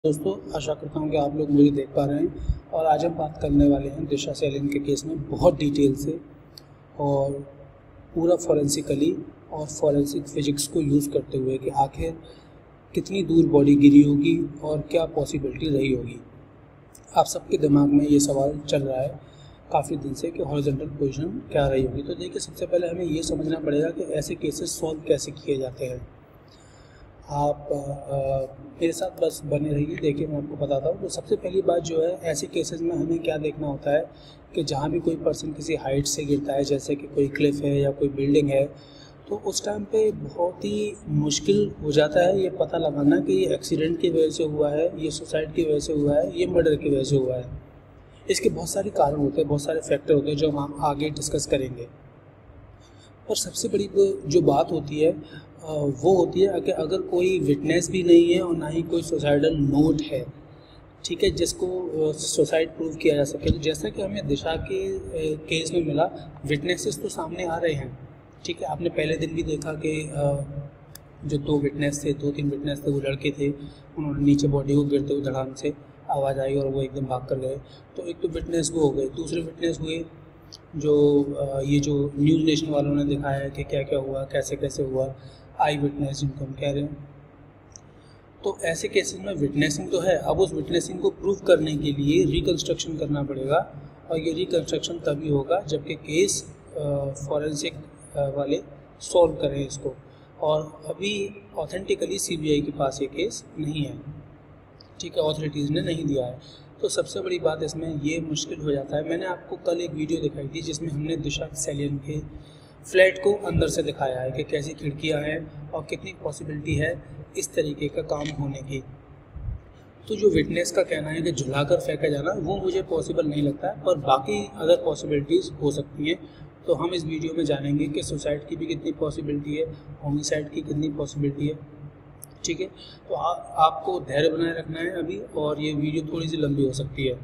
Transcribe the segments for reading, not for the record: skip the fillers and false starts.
दोस्तों, आशा करता हूँ कि आप लोग मुझे देख पा रहे हैं और आज हम बात करने वाले हैं दिशा सेलिन के केस में बहुत डिटेल से और पूरा फॉरेंसिकली और फॉरेंसिक फिजिक्स को यूज़ करते हुए कि आखिर कितनी दूर बॉडी गिरी होगी और क्या पॉसिबिलिटी रही होगी। आप सबके दिमाग में ये सवाल चल रहा है काफ़ी दिन से कि हॉरिजॉन्टल पोजीशन क्या रही होगी। तो देखिए, सबसे पहले हमें ये समझना पड़ेगा कि ऐसे केसेस सॉल्व कैसे किए जाते हैं। आप मेरे साथ बस बने रहिए, देखिए मैं आपको बताता हूँ। तो सबसे पहली बात जो है, ऐसे केसेस में हमें क्या देखना होता है कि जहाँ भी कोई पर्सन किसी हाइट से गिरता है, जैसे कि कोई क्लिफ है या कोई बिल्डिंग है, तो उस टाइम पे बहुत ही मुश्किल हो जाता है ये पता लगाना कि ये एक्सीडेंट की वजह से हुआ है, ये सुसाइड की वजह से हुआ है, ये मर्डर की वजह से हुआ है। इसके बहुत सारे कारण होते हैं, बहुत सारे फैक्टर होते हैं जो हम आगे डिस्कस करेंगे। और सबसे बड़ी जो बात होती है वो होती है कि अगर कोई विटनेस भी नहीं है और ना ही कोई सुसाइडल नोट है, ठीक है, जिसको सुसाइड प्रूव किया जा सके। तो जैसा कि हमें दिशा के केस में मिला, विटनेसेस तो सामने आ रहे हैं, ठीक है। आपने पहले दिन भी देखा कि जो दो तीन विटनेस थे, वो लड़के थे, उन्होंने नीचे बॉडी को गिरते हुए धड़ाम से आवाज़ आई और वो एकदम भाग कर गए। तो एक तो विटनेस वो हो गए। दूसरे विटनेस हुए जो ये जो न्यूज़ नेशन वालों ने दिखाया है कि क्या क्या हुआ, कैसे कैसे हुआ, आई विटनेस जिनको हम कह रहे हैं। तो ऐसे केसेस में विटनेसिंग तो है, अब उस विटनेसिंग को प्रूव करने के लिए रिकंस्ट्रक्शन करना पड़ेगा और ये रिकंस्ट्रक्शन तभी होगा जबकि केस फॉरेंसिक वाले सॉल्व करें इसको। और अभी ऑथेंटिकली सीबीआई के पास ये केस नहीं है, ठीक है, अथॉरिटीज़ ने नहीं दिया है। तो सबसे बड़ी बात इसमें ये मुश्किल हो जाता है। मैंने आपको कल एक वीडियो दिखाई थी जिसमें हमने दिशा सेलिन के फ्लैट को अंदर से दिखाया है कि कैसी खिड़कियां हैं और कितनी पॉसिबिलिटी है इस तरीके का काम होने की। तो जो विटनेस का कहना है कि झुलाकर फेंका जाना, वो मुझे पॉसिबल नहीं लगता है, पर बाकी अदर पॉसिबिलिटीज़ हो सकती हैं। तो हम इस वीडियो में जानेंगे कि सुसाइड की भी कितनी पॉसिबिलिटी है, होमिसाइड की कितनी पॉसिबिलिटी है, ठीक है। तो आपको धैर्य बनाए रखना है अभी, और ये वीडियो थोड़ी सी लंबी हो सकती है।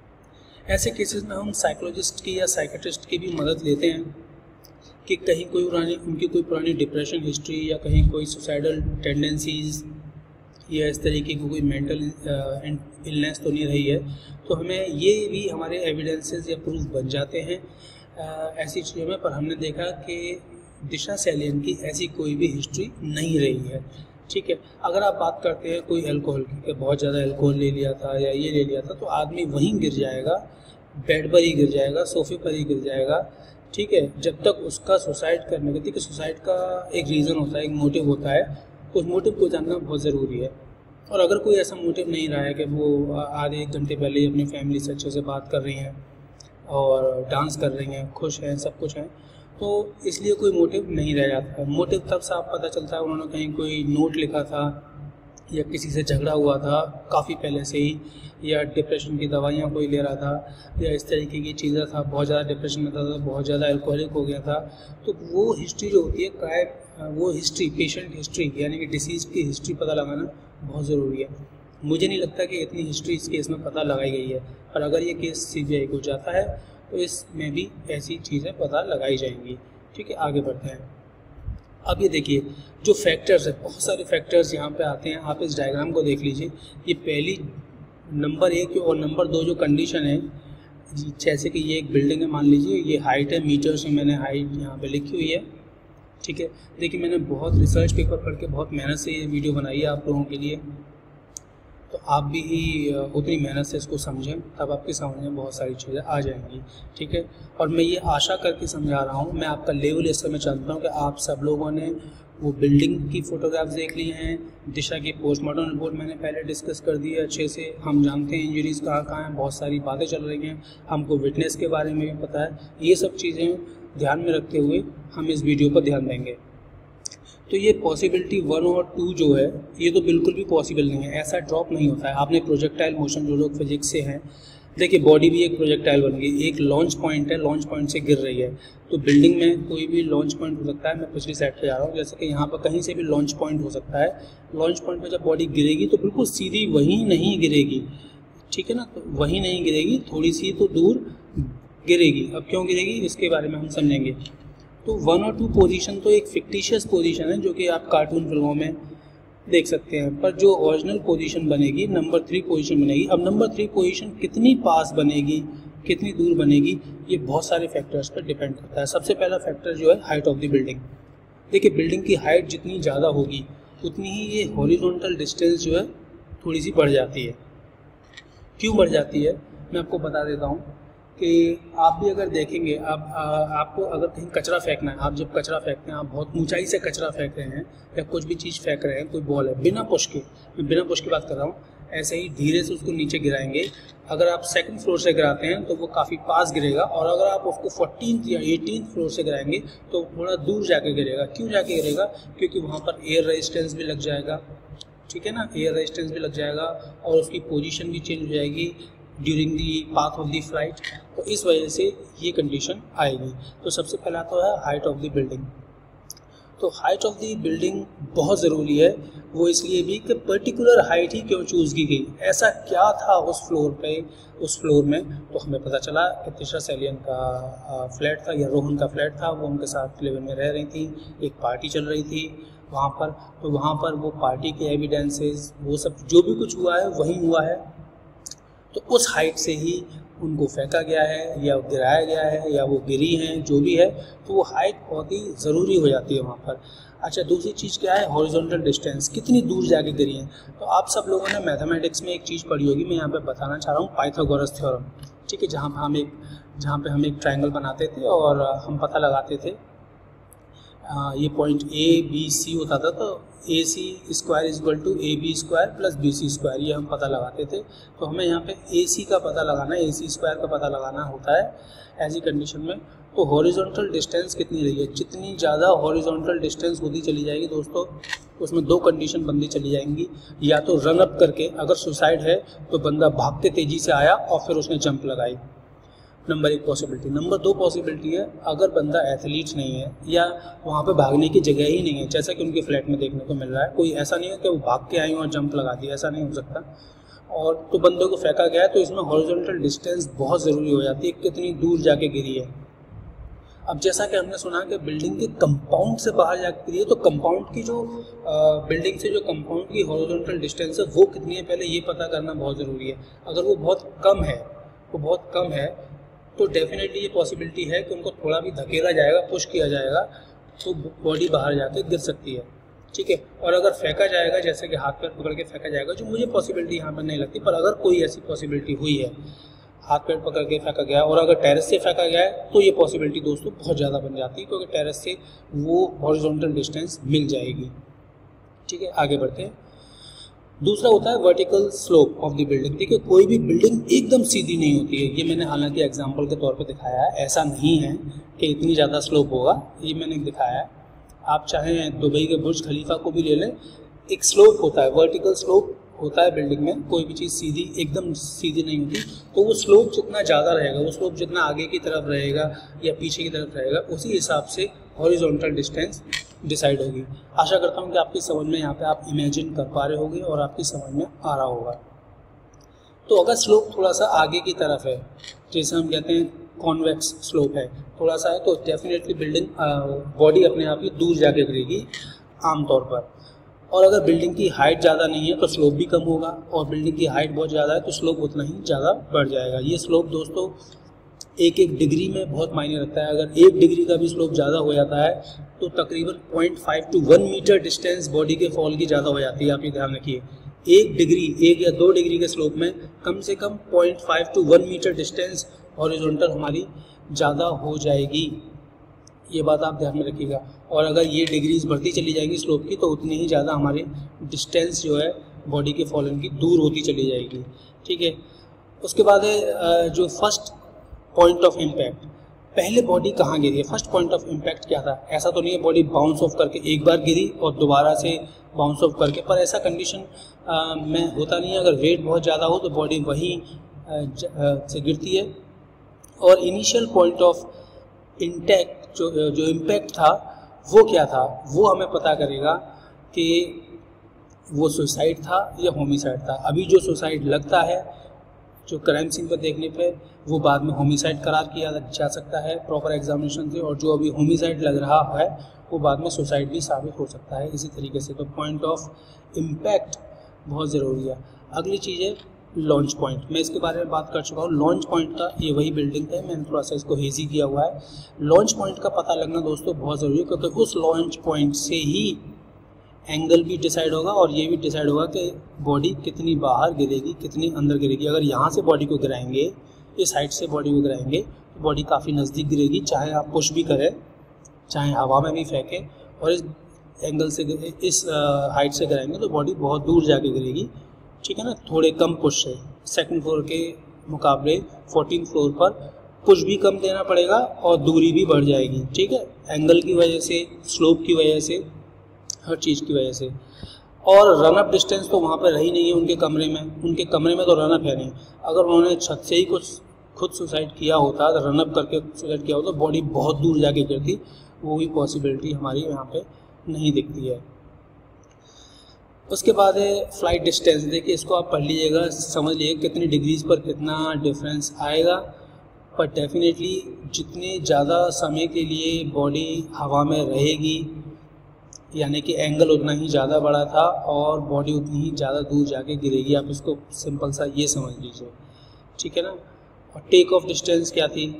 ऐसे केसेस में हम साइकोलॉजिस्ट की या साइकेट्रिस्ट की भी मदद लेते हैं कि कहीं उनकी कोई पुरानी डिप्रेशन हिस्ट्री या कहीं कोई सुसाइडल टेंडेंसीज़ या इस तरीके की कोई मेंटल इलनेस तो नहीं रही है। तो हमें ये भी हमारे एविडेंसेस या प्रूफ बन जाते हैं ऐसी चीज़ों में। पर हमने देखा कि दिशा सेलिन की ऐसी कोई भी हिस्ट्री नहीं रही है, ठीक है। अगर आप बात करते हैं कोई अल्कोहल की, कि बहुत ज़्यादा अल्कोहल ले लिया था या ये ले लिया था, तो आदमी वहीं गिर जाएगा, बेड पर ही गिर जाएगा, सोफे पर ही गिर जाएगा, ठीक है, जब तक उसका सुसाइड करने का। देखिए, सुसाइड का एक रीज़न होता है, एक मोटिव होता है, उस मोटिव को जानना बहुत ज़रूरी है। और अगर कोई ऐसा मोटिव नहीं रहा है कि वो आधे एक घंटे पहले ही अपनी फैमिली से अच्छे से बात कर रही हैं और डांस कर रही हैं, खुश हैं, सब कुछ हैं, तो इसलिए कोई मोटिव नहीं रह जाता है। मोटिव तब साफ पता चलता है, उन्होंने कहीं कोई नोट लिखा था या किसी से झगड़ा हुआ था काफ़ी पहले से ही, या डिप्रेशन की दवाइयाँ कोई ले रहा था या इस तरीके की चीज़ें था, बहुत ज़्यादा डिप्रेशन में था, बहुत ज़्यादा अल्कोहलिक हो गया था। तो वो हिस्ट्री जो होती है, वो हिस्ट्री, पेशेंट हिस्ट्री यानी कि डिसीज़ की हिस्ट्री पता लगाना बहुत ज़रूरी है। मुझे नहीं लगता कि इतनी हिस्ट्री इस केस में पता लगाई गई है, और अगर ये केस सीबीआई को जाता है तो इसमें भी ऐसी चीज़ें पता लगाई जाएंगी, ठीक है। आगे बढ़ते हैं। अब ये देखिए, जो फैक्टर्स है, बहुत सारे फैक्टर्स यहाँ पे आते हैं। आप इस डायग्राम को देख लीजिए। ये पहली नंबर 1 और नंबर 2 जो कंडीशन है, जैसे कि ये एक बिल्डिंग है, मान लीजिए ये हाइट है, मीटर्स में मैंने हाइट यहाँ पे लिखी हुई है, ठीक है। देखिए, मैंने बहुत रिसर्च पेपर पढ़ के बहुत मेहनत से ये वीडियो बनाई है आप लोगों के लिए, तो आप भी उतनी मेहनत से इसको समझें, तब आपके समझ में बहुत सारी चीज़ें आ जाएंगी, ठीक है। और मैं ये आशा करके समझा रहा हूँ, मैं आपका लेवल इस समय जानता हूँ कि आप सब लोगों ने वो बिल्डिंग की फ़ोटोग्राफ्स देख ली हैं, दिशा की पोस्टमार्टम रिपोर्ट मैंने पहले डिस्कस कर दी है अच्छे से, हम जानते हैं इंजरीज़ कहाँ कहाँ हैं, बहुत सारी बातें चल रही हैं, हमको विटनेस के बारे में भी पता है। ये सब चीज़ें ध्यान में रखते हुए हम इस वीडियो पर ध्यान देंगे। तो ये पॉसिबिलिटी 1 और 2 जो है, ये तो बिल्कुल भी पॉसिबल नहीं है, ऐसा ड्रॉप नहीं होता है। आपने प्रोजेक्टाइल मोशन, जो लोग फिजिक्स से हैं, देखिए बॉडी भी एक प्रोजेक्टाइल बन गई, एक लॉन्च पॉइंट है, लॉन्च पॉइंट से गिर रही है। तो बिल्डिंग में कोई भी लॉन्च पॉइंट हो सकता है। मैं पिछली साइड पे जा रहा हूँ, जैसे कि यहाँ पर कहीं से भी लॉन्च पॉइंट हो सकता है। लॉन्च पॉइंट पर जब बॉडी गिरेगी तो बिल्कुल सीधी वहीं नहीं गिरेगी, ठीक है ना, तो वहीं नहीं गिरेगी, थोड़ी सी तो दूर गिरेगी। अब क्यों गिरेगी इसके बारे में हम समझेंगे। तो 1 और 2 पोजीशन तो एक फिक्टिशियस पोजीशन है जो कि आप कार्टून फिल्मों में देख सकते हैं। पर जो ओरिजिनल पोजीशन बनेगी नंबर 3 पोजीशन बनेगी। अब नंबर 3 पोजीशन कितनी पास बनेगी, कितनी दूर बनेगी, ये बहुत सारे फैक्टर्स पर डिपेंड करता है। सबसे पहला फैक्टर जो है हाइट ऑफ द बिल्डिंग। देखिए बिल्डिंग की हाइट जितनी ज़्यादा होगी उतनी ही ये हॉरिजॉन्टल डिस्टेंस जो है थोड़ी सी बढ़ जाती है। क्यों बढ़ जाती है मैं आपको बता देता हूँ कि आप भी अगर देखेंगे, आपको अगर कहीं कचरा फेंकना है, आप जब कचरा फेंकते हैं, आप बहुत ऊंचाई से कचरा फेंक रहे हैं या कुछ भी चीज़ फेंक रहे हैं, कोई बॉल है, बिना पुश के, मैं बिना पुश की बात कर रहा हूँ, ऐसे ही धीरे से उसको नीचे गिराएंगे। अगर आप 2nd फ्लोर से गिराते हैं तो वो काफ़ी पास गिरेगा, और अगर आप उसको 14th या 18th फ्लोर से गिराएंगे तो थोड़ा दूर जाके गिरेगा। क्यों जाके गिरेगा? क्योंकि वहाँ पर एयर रेजिस्टेंस भी लग जाएगा, ठीक है ना, एयर रेजिस्टेंस भी लग जाएगा और उसकी पोजीशन भी चेंज हो जाएगी during the path of the flight. तो इस वजह से ये कंडीशन आएगी। तो सबसे पहला तो है हाइट ऑफ द बिल्डिंग। तो हाइट ऑफ द बिल्डिंग बहुत ज़रूरी है, वो इसलिए भी कि पर्टिकुलर हाइट ही क्यों चूज़ की गई, ऐसा क्या था उस फ्लोर में। तो हमें पता चला कि तिशा सैलियन का फ्लैट था या रोहन का फ्लैट था, वो उनके साथ लिव इन में रह रही थी, एक पार्टी चल रही थी वहाँ पर। तो वहाँ पर वो पार्टी के एविडेंसेस, वो सब जो भी कुछ हुआ है वही हुआ है। तो उस हाइट से ही उनको फेंका गया है या गिराया गया है या वो गिरी हैं, जो भी है, तो वो हाइट बहुत ही ज़रूरी हो जाती है वहाँ पर। अच्छा, दूसरी चीज़ क्या है, हॉरिजॉन्टल डिस्टेंस, कितनी दूर जाके गिरी हैं। तो आप सब लोगों ने मैथमेटिक्स में एक चीज़ पढ़ी होगी, मैं यहाँ पे बताना चाह रहा हूँ, पाइथागोरस थ्योरम, ठीक है, जहाँ पे हम एक ट्रायंगल बनाते थे और हम पता लगाते थे, ये पॉइंट ABC होता था, तो AC² = AB² + BC², ये हम पता लगाते थे। तो हमें यहाँ पे AC का पता लगाना है, AC² का पता लगाना होता है ऐसी कंडीशन में। तो हॉरिजॉन्टल डिस्टेंस कितनी रही है, जितनी ज़्यादा हॉरिजॉन्टल डिस्टेंस होती चली जाएगी दोस्तों, उसमें 2 कंडीशन बनती चली जाएंगी। या तो रन अप करके, अगर सुसाइड है तो बंदा भागते तेज़ी से आया और फिर उसने जंप लगाई, नंबर 1 पॉसिबिलिटी। नंबर 2 पॉसिबिलिटी है, अगर बंदा एथलीट नहीं है या वहाँ पे भागने की जगह ही नहीं है, जैसा कि उनके फ्लैट में देखने को मिल रहा है, कोई ऐसा नहीं है कि वो भाग के आए और जंप लगा दिया, ऐसा नहीं हो सकता, और तो बंदे को फेंका गया है। तो इसमें हॉरिजॉन्टल डिस्टेंस बहुत ज़रूरी हो जाती है, कितनी दूर जाके गिरी है। अब जैसा कि हमने सुना कि बिल्डिंग के कंपाउंड से बाहर जाके गिरी है, तो कंपाउंड की जो बिल्डिंग से जो कंपाउंड की हॉरिजॉन्टल डिस्टेंस है वो कितनी है, पहले ये पता करना बहुत ज़रूरी है। अगर वो बहुत कम है तो डेफिनेटली ये पॉसिबिलिटी है कि उनको थोड़ा भी धकेला जाएगा, पुश किया जाएगा, तो बॉडी बाहर जाके गिर सकती है, ठीक है। और अगर फेंका जाएगा, जैसे कि हाथ पैर पकड़ के फेंका जाएगा, जो मुझे पॉसिबिलिटी यहाँ पर नहीं लगती, पर अगर कोई ऐसी पॉसिबिलिटी हुई है, हाथ पैर पकड़ के फेंका गया और अगर टेरेस से फेंका गया है, तो ये पॉसिबिलिटी दोस्तों बहुत ज़्यादा बन जाती है, क्योंकि टेरेस से वो हॉरिजॉन्टल डिस्टेंस मिल जाएगी, ठीक है। आगे बढ़ते हैं। दूसरा होता है vertical slope of the building. देखिए कोई भी बिल्डिंग एकदम सीधी नहीं होती है, ये मैंने हालांकि एग्जांपल के तौर पे दिखाया है, ऐसा नहीं है कि इतनी ज़्यादा स्लोप होगा, ये मैंने दिखाया है। आप चाहें दुबई के बुर्ज खलीफा को भी ले लें, एक स्लोप होता है, वर्टिकल स्लोप होता है बिल्डिंग में, कोई भी चीज़ सीधी एकदम सीधी नहीं होती। तो वो स्लोप जितना ज़्यादा रहेगा, वो स्लोप जितना आगे की तरफ रहेगा या पीछे की तरफ रहेगा, उसी हिसाब से हॉरिजॉन्टल डिस्टेंस डिसाइड होगी। आशा करता हूँ कि आपकी समझ में यहाँ पे आप इमेजिन कर पा रहे होंगे और आपकी समझ में आ रहा होगा। तो अगर स्लोप थोड़ा सा आगे की तरफ है, जैसे हम कहते हैं कॉन्वेक्स स्लोप है, थोड़ा सा है, तो डेफिनेटली बिल्डिंग बॉडी अपने आप ही दूर जाके गिरेगी आमतौर पर। और अगर बिल्डिंग की हाइट ज़्यादा नहीं है तो स्लोप भी कम होगा, और बिल्डिंग की हाइट बहुत ज़्यादा है तो स्लोप उतना ही ज़्यादा बढ़ जाएगा। ये स्लोप दोस्तों एक डिग्री में बहुत मायने रखता है। अगर 1 डिग्री का भी स्लोप ज़्यादा हो जाता है तो तकरीबन 0.5 to 1 मीटर डिस्टेंस बॉडी के फॉल की ज़्यादा हो जाती है। आप ये ध्यान रखिए, 1 या 2 डिग्री के स्लोप में कम से कम 0.5 to 1 मीटर डिस्टेंस हॉरिजॉन्टल हमारी ज़्यादा हो जाएगी, ये बात आप ध्यान में रखिएगा। और अगर ये डिग्रीज बढ़ती चली जाएंगी स्लोप की, तो उतनी ही ज़्यादा हमारी डिस्टेंस जो है बॉडी के फॉलन की दूर होती चली जाएगी, ठीक है। उसके बाद है जो फर्स्ट पॉइंट ऑफ इम्पैक्ट। पहले बॉडी कहाँ गिरी है, फर्स्ट पॉइंट ऑफ इम्पैक्ट क्या था। ऐसा तो नहीं है बॉडी बाउंस ऑफ करके एक बार गिरी और दोबारा से बाउंस ऑफ करके, पर ऐसा कंडीशन में होता नहीं है। अगर वेट बहुत ज़्यादा हो तो बॉडी वहीं से गिरती है। और इनिशियल पॉइंट ऑफ इंटैक्ट जो इम्पैक्ट था वो क्या था, वो हमें पता करेगा कि वो सुसाइड था या होमिसाइड था। अभी जो सुसाइड लगता है, जो क्राइम सीन पर देखने पे वो बाद में होमिसाइड करार किया जा सकता है प्रॉपर एग्जामिनेशन से, और जो अभी होमिसाइड लग रहा है वो बाद में सुसाइड भी साबित हो सकता है इसी तरीके से। तो पॉइंट ऑफ इम्पैक्ट बहुत ज़रूरी है। अगली चीज़ है लॉन्च पॉइंट। मैं इसके बारे में बात कर चुका हूँ। लॉन्च पॉइंट का ये वही बिल्डिंग है, मैंने थोड़ा सा इसको हेजी किया हुआ है। लॉन्च पॉइंट का पता लगना दोस्तों बहुत ज़रूरी है, क्योंकि उस लॉन्च पॉइंट से ही एंगल भी डिसाइड होगा और ये भी डिसाइड होगा कि बॉडी कितनी बाहर गिरेगी कितनी अंदर गिरेगी। अगर यहाँ से बॉडी को गिराएंगे, इस हाइट से बॉडी को गिराएंगे तो बॉडी काफ़ी नज़दीक गिरेगी, चाहे आप पुश भी करें चाहे हवा में भी फेंकें, और इस एंगल से इस हाइट से गिराएंगे तो बॉडी बहुत दूर जाके गिरेगी, ठीक है ना, थोड़े कम पुश से। सेकंड फ्लोर के मुकाबले 14th फ्लोर पर पुश भी कम देना पड़ेगा और दूरी भी बढ़ जाएगी, ठीक है, एंगल की वजह से, स्लोप की वजह से, हर चीज़ की वजह से। और रनअप डिस्टेंस तो वहाँ पर रही नहीं है उनके कमरे में। उनके कमरे में तो रनअप है नहीं। अगर उन्होंने छत से ही कुछ खुद सुसाइड किया होता, रनअप करके सुसाइड किया होता, बॉडी बहुत दूर जाके गिरती, वो भी पॉसिबिलिटी हमारी यहाँ पे नहीं दिखती है। उसके बाद है फ्लाइट डिस्टेंस। देखिए इसको आप पढ़ लीजिएगा, समझ लीजिए कितनी डिग्रीज पर कितना डिफरेंस आएगा। पर डेफिनेटली जितने ज़्यादा समय के लिए बॉडी हवा में रहेगी, यानी कि एंगल उतना ही ज़्यादा बड़ा था और बॉडी उतनी ही ज़्यादा दूर जाके गिरेगी। आप इसको सिंपल सा ये समझ लीजिए, ठीक है ना। और टेक ऑफ डिस्टेंस क्या थी,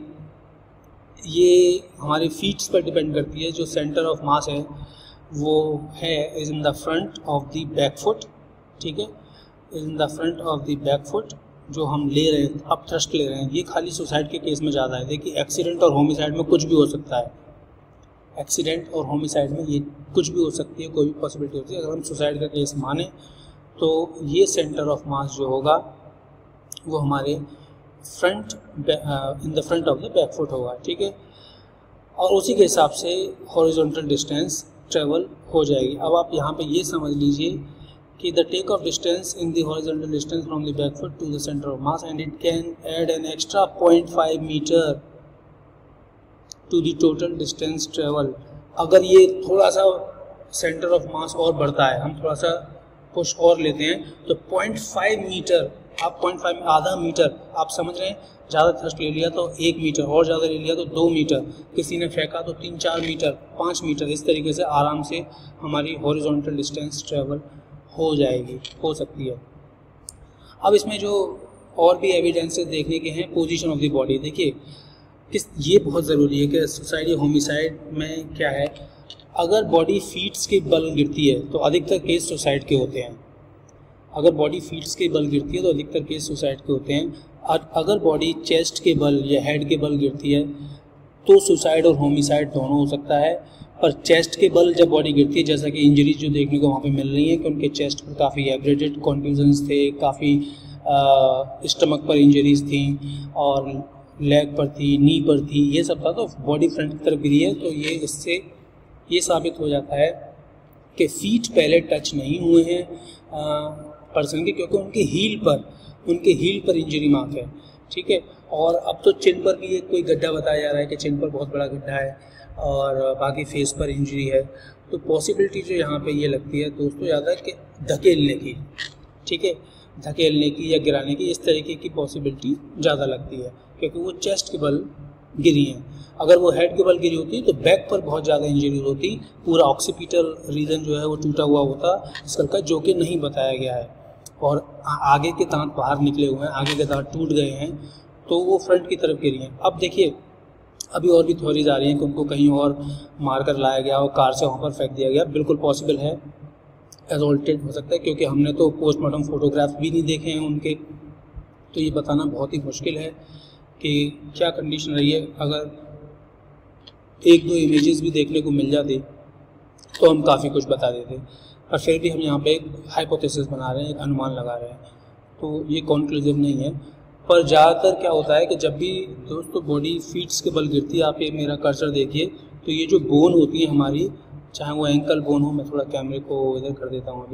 ये हमारे फीट्स पर डिपेंड करती है। जो सेंटर ऑफ मास है वो है is in the front of the back foot, ठीक है, is in the front of the back foot जो हम ले रहे हैं, अप थ्रस्ट ले रहे हैं। ये खाली सुसाइड के केस में ज़्यादा है। देखिए एक्सीडेंट और होमिसाइड में कुछ भी हो सकता है, एक्सीडेंट और होमिसाइड में ये कुछ भी हो सकती है, कोई भी पॉसिबिलिटी होती है। अगर हम सुसाइड का केस माने तो ये सेंटर ऑफ मास जो होगा वो हमारे front in the front of the back foot होगा, ठीक है, और उसी के हिसाब से हॉरिजॉन्टल डिस्टेंस ट्रेवल हो जाएगी। अब आप यहाँ पे ये समझ लीजिए कि the take off distance in the horizontal distance from the back foot to the centre of mass and it can add an extra 0.5 metre to the total distance travel. अगर ये थोड़ा सा सेंटर ऑफ मास और बढ़ता है, हम थोड़ा सा पुश और लेते हैं, तो 0.5 मीटर, आप 0.5 आधा मीटर, आप समझ रहे हैं, ज़्यादा थ्रस्ट ले लिया तो 1 मीटर, और ज़्यादा ले लिया तो 2 मीटर, किसी ने फेंका तो 3-4 मीटर, 5 मीटर, इस तरीके से आराम से हमारी हॉरिजॉन्टल डिस्टेंस ट्रेवल हो जाएगी, हो सकती है। अब इसमें जो और भी एविडेंसेस देखने के हैं, पोजीशन ऑफ द बॉडी। देखिए ये बहुत ज़रूरी है कि सुसाइड या होमिसाइड में क्या है, अगर बॉडी फीट्स के बल गिरती है तो अधिकतर केस सुसाइड के होते हैं। अगर बॉडी फीट्स के बल गिरती है तो अधिकतर केस सुसाइड के होते हैं। और अगर बॉडी चेस्ट के बल या हेड के बल गिरती है तो सुसाइड और होमिसाइड दोनों हो सकता है। पर चेस्ट के बल जब बॉडी गिरती है, जैसा कि इंजरीज जो देखने को वहाँ पे मिल रही है कि उनके चेस्ट पर काफ़ी एब्रेडेड कॉन्ट्यूजन्स थे, काफ़ी स्टमक पर इंजरीज थी और लेग पर थी, नी पर थी, ये सब था, तो बॉडी फ्रंट की तरफ गिरी है। तो ये इससे ये साबित हो जाता है कि फीट पहले टच नहीं हुए हैं पर्सन के, क्योंकि उनके हील पर इंजरी मार्क है, ठीक है। और अब तो चिन पर भी कोई गड्ढा बताया जा रहा है कि चिन पर बहुत बड़ा गड्ढा है और बाकी फेस पर इंजरी है। तो पॉसिबिलिटी जो यहाँ पे ये लगती है दोस्तों ज़्यादा कि धकेलने की, ठीक है, धकेलने की या गिराने की, इस तरीके की पॉसिबिलिटी ज़्यादा लगती है, क्योंकि वो चेस्ट के बल गिरी हैं। अगर वो हेड के बल गिरी होती तो बैक पर बहुत ज़्यादा इंजरी होती, पूरा ऑक्सीपिटल रीजन जो है वो टूटा हुआ होता स्कल का, जो कि नहीं बताया गया है, और आगे के दांत बाहर निकले हुए हैं, आगे के दांत टूट गए हैं, तो वो फ्रंट की तरफ गिरी हैं। अब देखिए अभी और भी थ्योरीज आ रही हैं कि उनको कहीं और मार कर लाया गया और कार से वहाँ पर फेंक दिया गया। बिल्कुल पॉसिबल है, एजोल्टेड हो सकता है, क्योंकि हमने तो पोस्टमार्टम फोटोग्राफ भी नहीं देखे हैं उनके, तो ये बताना बहुत ही मुश्किल है कि क्या कंडीशन रही है। अगर 1-2 इमेजेस भी देखने को मिल जाती तो हम काफ़ी कुछ बता देते, पर फिर भी हम यहाँ पे एक हाइपोथेसिस बना रहे हैं, एक अनुमान लगा रहे हैं, तो ये कॉन्क्लूसिव नहीं है। पर ज़्यादातर क्या होता है कि जब भी दोस्तों बॉडी फीट्स के बल गिरती है, आप ये मेरा कर्सर देखिए, तो ये जो बोन होती है हमारी, चाहे वो एंकल बोन हो, मैं थोड़ा कैमरे को इधर कर देता हूँ अभी,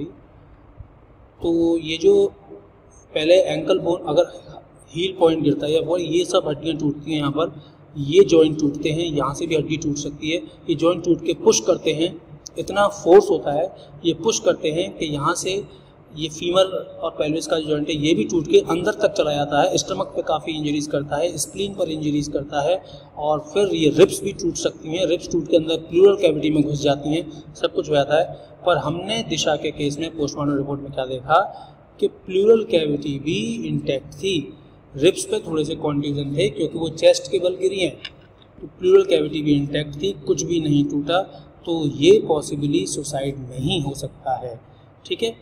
तो ये जो पहले एंकल बोन, अगर हील पॉइंट गिरता है या वो, ये सब हड्डियाँ टूटती हैं यहाँ पर, ये जॉइंट टूटते हैं, यहाँ से भी हड्डी टूट सकती है, ये जॉइंट टूट के पुश करते हैं, इतना फोर्स होता है, ये पुश करते हैं कि यहाँ से ये फीमर और पेल्विस का जॉइंट है ये भी टूट के अंदर तक चला जाता है, स्टमक पे काफ़ी इंजरीज करता है, स्प्लीन पर इंजरीज करता है, और फिर ये रिब्स भी टूट सकती हैं, रिब्स टूट के अंदर प्लूरल कैविटी में घुस जाती हैं, सब कुछ हो जाता है। पर हमने दिशा के केस में पोस्टमार्टम रिपोर्ट में क्या देखा कि प्लूरल कैविटी भी इंटैक्ट थी, रिब्स पे थोड़े से कॉन्ट्यूजन थे क्योंकि वो चेस्ट के बल गिरी हैं, तो प्लूरल कैविटी भी इंटैक्ट थी, कुछ भी नहीं टूटा, तो ये पॉसिबली सुसाइड नहीं हो सकता है। ठीक है,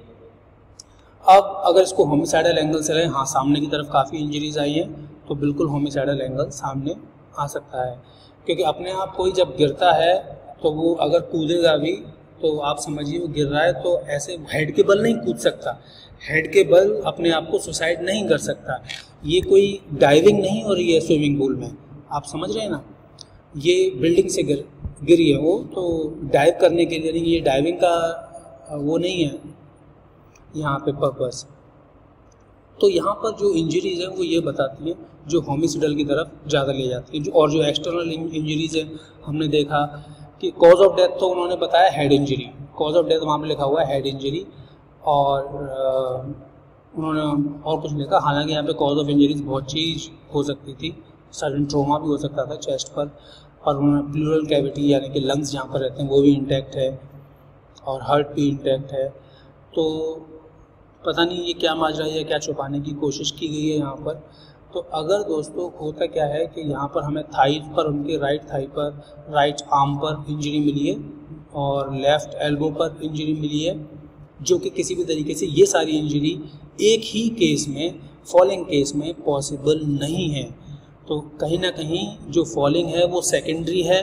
अब अगर इसको होमिसाइडल एंगल से लें, हाँ सामने की तरफ काफ़ी इंजरीज आई हैं, तो बिल्कुल होमिसाइडल एंगल सामने आ सकता है, क्योंकि अपने आप कोई जब गिरता है तो वो अगर कूदेगा भी तो आप समझिए वो गिर रहा है तो ऐसे हेड के बल नहीं कूद सकता, हेड के बल अपने आप को सुसाइड नहीं कर सकता। ये कोई डाइविंग नहीं हो रही है स्विमिंग पूल में, आप समझ रहे हैं ना, ये बिल्डिंग से गिरी है वो, तो डाइव करने के लिए नहीं, ये डाइविंग का वो नहीं है यहाँ पे पर्पस। तो यहाँ पर जो इंजरीज है वो ये बताती है जो होमिसाइडल की तरफ ज़्यादा ले जाती है। और जो एक्सटर्नल इंजरीज है हमने देखा कि कॉज ऑफ डेथ तो उन्होंने बताया head injury, cause of death वहाँ पे लिखा हुआ है हेड इंजरी, और उन्होंने और कुछ लिखा, हालांकि यहाँ पे कॉज ऑफ इंजरीज बहुत चीज़ हो सकती थी, सडन ट्रोमा भी हो सकता था चेस्ट पर, और उन्होंने प्लूरल कैविटी यानी कि लंग्स जहाँ पर रहते हैं वो भी इंटैक्ट है और हार्ट भी इंटैक्ट है। तो पता नहीं ये क्या माजरा है, क्या छुपाने की कोशिश की गई है यहाँ पर। तो अगर दोस्तों होता क्या है कि यहाँ पर हमें थाई पर, उनके राइट थाई पर, राइट आर्म पर इंजरी मिली है और लेफ़्ट एल्बो पर इंजरी मिली है, जो कि किसी भी तरीके से ये सारी इंजरी एक ही केस में, फॉलिंग केस में पॉसिबल नहीं है। तो कहीं ना कहीं जो फॉलिंग है वो सेकेंडरी है,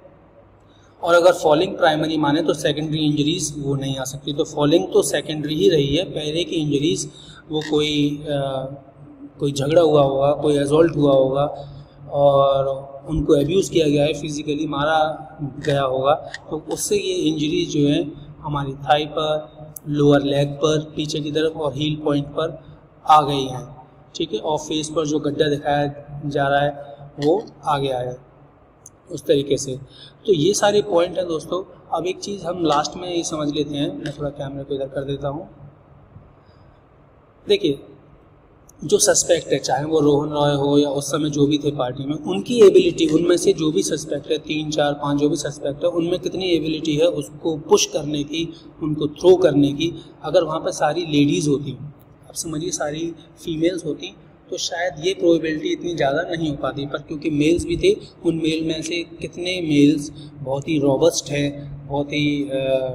और अगर फॉलिंग प्राइमरी माने तो सेकेंडरी इंजरीज वो नहीं आ सकती। तो फॉलिंग तो सेकेंडरी ही रही है, पहले की इंजरीज वो कोई झगड़ा हुआ होगा, कोई असॉल्ट हुआ होगा और उनको एब्यूज़ किया गया है, फिजिकली मारा गया होगा, तो उससे ये इंजरीज जो है हमारी थाई पर, लोअर लेग पर, पीछे की तरफ और हील पॉइंट पर आ गई हैं। ठीक है, और फेस पर जो गड्ढा दिखाया जा रहा है वो आ गया है उस तरीके से। तो ये सारे पॉइंट हैं दोस्तों। अब एक चीज़ हम लास्ट में ये समझ लेते हैं, मैं थोड़ा कैमरे को इधर कर देता हूँ। देखिए, जो सस्पेक्ट है, चाहे वो रोहन रॉय हो या उस समय जो भी थे पार्टी में, उनकी एबिलिटी, उनमें से जो भी सस्पेक्ट है, 3, 4, 5 जो भी सस्पेक्ट है, उनमें कितनी एबिलिटी है उसको पुश करने की, उनको थ्रो करने की। अगर वहाँ पर सारी लेडीज़ होती, आप समझिए सारी फीमेल्स होती, तो शायद ये प्रोबेबिलिटी इतनी ज़्यादा नहीं हो पाती। पर क्योंकि मेल्स भी थे, उन मेल में से कितने मेल्स बहुत ही रॉबस्ट हैं, बहुत ही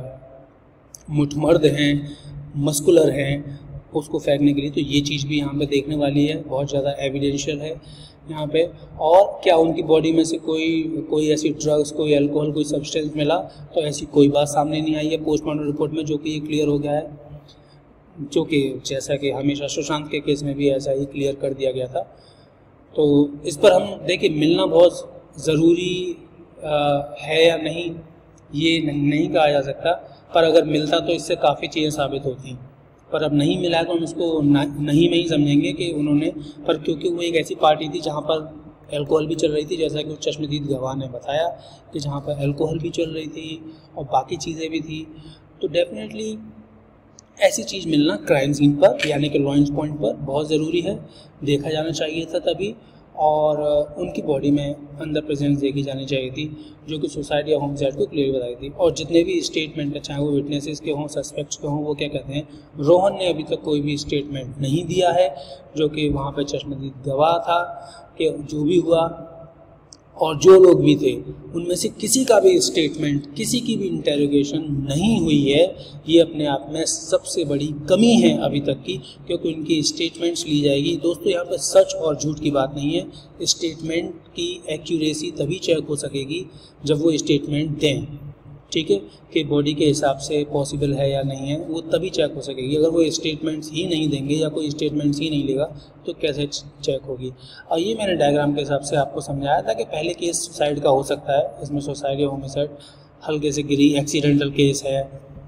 मुठमर्द हैं, मस्कुलर हैं उसको फेंकने के लिए, तो ये चीज़ भी यहाँ पे देखने वाली है, बहुत ज़्यादा एविडेंशियल है यहाँ पे। और क्या उनकी बॉडी में से कोई ऐसी ड्रग्स, कोई अल्कोहल, कोई सब्सटेंस मिला, तो ऐसी कोई बात सामने नहीं आई है पोस्टमार्टम रिपोर्ट में, जो कि ये क्लियर हो गया है, जो कि जैसा कि हमेशा सुशांत के केस में भी ऐसा ही क्लियर कर दिया गया था। तो इस पर हम देखिए, मिलना बहुत ज़रूरी है या नहीं ये नहीं कहा जा सकता, पर अगर मिलता तो इससे काफ़ी चीज़ें साबित होती, पर अब नहीं मिला तो हम इसको नहीं में ही समझेंगे कि उन्होंने, पर क्योंकि वो एक ऐसी पार्टी थी जहाँ पर अल्कोहल भी चल रही थी, जैसा कि चश्मदीद गवाह ने बताया कि जहाँ पर अल्कोहल भी चल रही थी और बाकी चीज़ें भी थी, तो डेफिनेटली ऐसी चीज़ मिलना क्राइम सीन पर यानी कि लॉन्च पॉइंट पर बहुत ज़रूरी है, देखा जाना चाहिए था तभी, और उनकी बॉडी में अंदर प्रेजेंस देखी जानी चाहिए थी, जो कि सुसाइड या होमिसाइड को क्लियर बताई थी। और जितने भी स्टेटमेंट है, चाहे वो विटनेसेस के हों, सस्पेक्ट्स के हों, वो क्या कहते हैं, रोहन ने अभी तक कोई भी स्टेटमेंट नहीं दिया है, जो कि वहाँ पर चश्मदीद गवाह था कि जो भी हुआ, और जो लोग भी थे उनमें से किसी का भी स्टेटमेंट, किसी की भी इंटेरोगेशन नहीं हुई है। ये अपने आप में सबसे बड़ी कमी है अभी तक की, क्योंकि उनकी स्टेटमेंट्स ली जाएगी। दोस्तों, यहाँ पर सच और झूठ की बात नहीं है, स्टेटमेंट की एक्यूरेसी तभी चेक हो सकेगी जब वो स्टेटमेंट दें, ठीक है, कि बॉडी के हिसाब से पॉसिबल है या नहीं है, वो तभी चेक हो सकेगी। अगर वो स्टेटमेंट्स ही नहीं देंगे या कोई स्टेटमेंट्स ही नहीं लेगा तो कैसे चेक होगी। और ये मैंने डायग्राम के हिसाब से आपको समझाया था कि पहले केस सुसाइड का हो सकता है, इसमें सुसाइड या होमिसाइड, हल्के से गिरी, एक्सीडेंटल केस है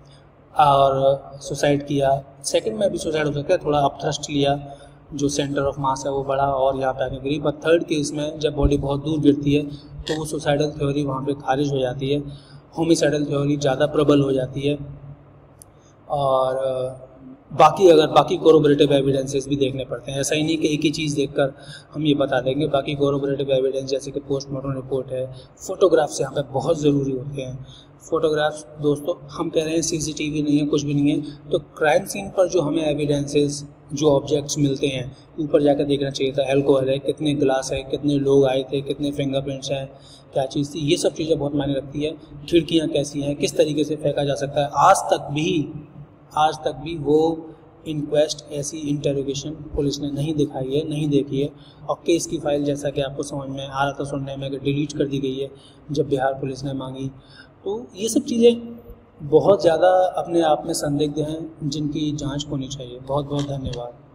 और सुसाइड किया। सेकंड में भी सुसाइड हो सकता है, थोड़ा अपथ्रस्ट लिया, जो सेंटर ऑफ मास है वो बढ़ा और यहाँ पे आके गिरी। पर थर्ड केस में जब बॉडी बहुत दूर गिरती है तो वो सुसाइडल थ्योरी वहाँ पे खारिज हो जाती है, होमिसाइडल थ्योरी ज़्यादा प्रबल हो जाती है। और बाकी अगर बाकी कोरोबरेटिव एविडेंसेस भी देखने पड़ते हैं। ऐसा ही नहीं कि एक ही चीज़ देखकर हम ये बता देंगे। बाकी कोरोबरेटिव एविडेंस जैसे कि पोस्टमार्टम रिपोर्ट है, फोटोग्राफ्स यहाँ पे बहुत ज़रूरी होते हैं। फोटोग्राफ्स दोस्तों, हम कह रहे हैं सीसीटीवी नहीं है, कुछ भी नहीं है, तो क्राइम सीन पर जो हमें एविडेंसेस, जो ऑब्जेक्ट्स मिलते हैं, ऊपर जाकर देखना चाहिए था। अल्कोहल है, कितने गिलास है, कितने लोग आए थे, कितने फिंगरप्रिंट्स हैं, क्या चीज़ थी, ये सब चीज़ें बहुत मायने रखती है। खिड़कियाँ कैसी हैं, किस तरीके से फेंका जा सकता है। आज तक भी वो इंक्वेस्ट, ऐसी इंटेरोगेशन पुलिस ने नहीं दिखाई है, नहीं देखी है। और केस की फाइल, जैसा कि आपको समझ में आ रहा था सुनने में, कि डिलीट कर दी गई है जब बिहार पुलिस ने मांगी। तो ये सब चीज़ें बहुत ज़्यादा अपने आप में संदिग्ध हैं, जिनकी जांच होनी चाहिए। बहुत बहुत धन्यवाद।